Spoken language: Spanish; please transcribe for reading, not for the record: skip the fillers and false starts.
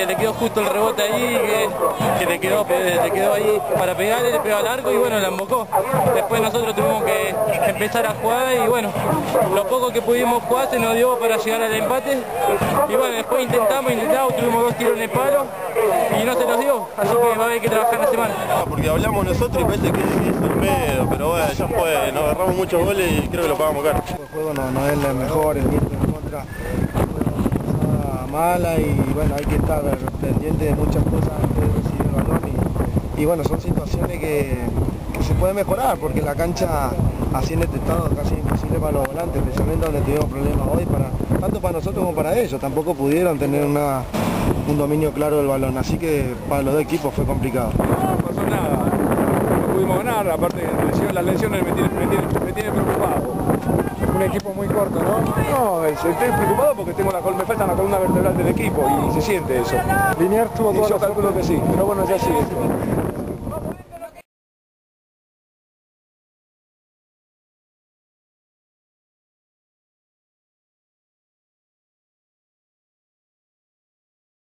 que le quedó justo el rebote ahí, que le quedó ahí para pegarle, le pegó al arco y bueno, la embocó. Después nosotros tuvimos que empezar a jugar y bueno, lo poco que pudimos jugar se nos dio para llegar al empate. Y bueno, después intentamos, tuvimos 2 tiros en el palo y no se nos dio, así que va a haber que trabajar la semana. Porque hablamos nosotros y parece que es el pedo, pero bueno, ya fue, nos agarramos muchos goles y creo que lo pagamos caro. El juego no es el mejor, el viento en contra, mala y bueno, hay que estar pendiente de muchas cosas antes de recibir el balón y bueno, son situaciones que se pueden mejorar porque la cancha así en este estado casi imposible para los volantes, especialmente donde tuvimos problemas hoy, tanto para nosotros como para ellos, tampoco pudieron tener un dominio claro del balón, así que para los dos equipos fue complicado. No pasó nada, no pudimos ganar, aparte las lesiones me tienen preocupado. Un equipo muy corto, ¿no? No, estoy preocupado porque me falta la columna vertebral del equipo y se siente eso. Liniers tuvo y yo calculo que sí, pero bueno, ya sí.